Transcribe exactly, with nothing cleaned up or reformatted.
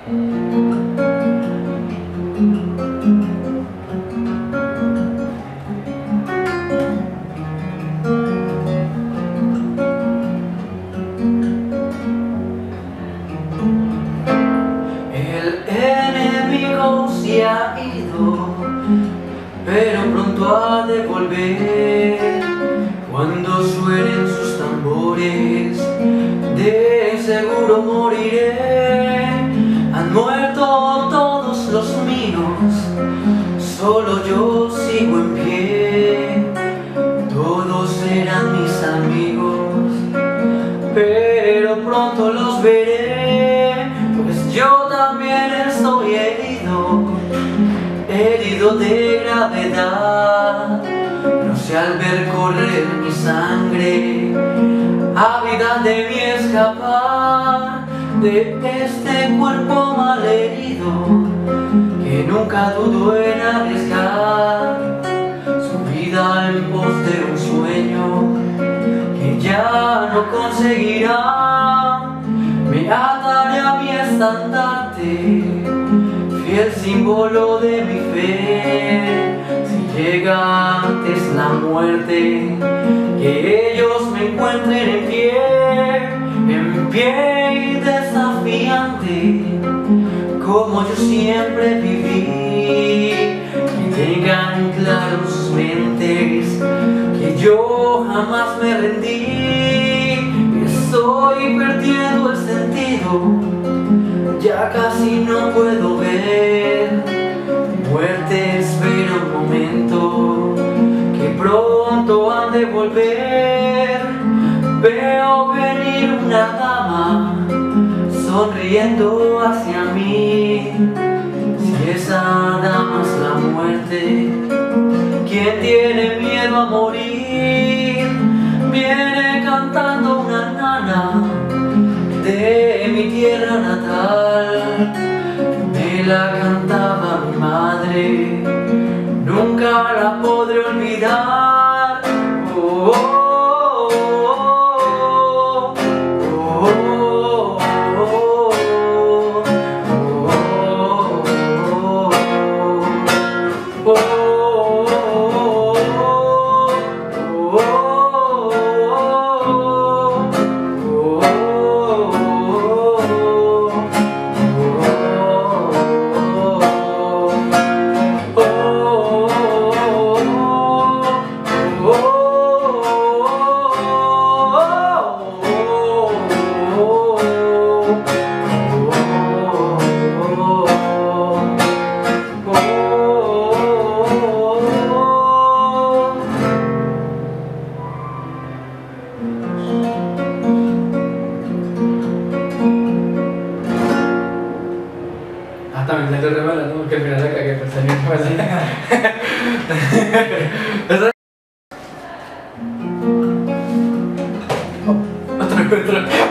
El enemigo se ha ido, pero pronto ha de volver. Cuando suenen sus tambores, de seguro moriré. Han muerto todos los míos, solo yo sigo en pie. Todos eran mis amigos, pero pronto los veré, pues yo también estoy herido, herido de gravedad. No sé, al ver correr mi sangre, ávida de mí escapar de este cuerpo malherido que nunca dudó en arriesgar su vida en pos de un sueño que ya no conseguirá. Me ataré a mi estandarte, fiel símbolo de mi fe. Si llega antes la muerte, que ellos me encuentren en pie, en pie y desafiante, como yo siempre viví. Que tengan claros sus mentes, que yo jamás me rendí, que estoy perdiendo el sentido, ya casi no puedo ver. Muerte espera un momento, que pronto han de volver. Veo venir una dama sonriendo hacia mí. Si esa dama es la muerte, quien tiene miedo a morir, viene cantando una nana de mi tierra natal. Me la cantaba mi madre, nunca la podré olvidar. Oh, oh, oh, oh, oh, oh, oh, oh, oh. Ah, también salió re mala, ¿no? Que al final la cagué, pero salió re mala. Otro, otro.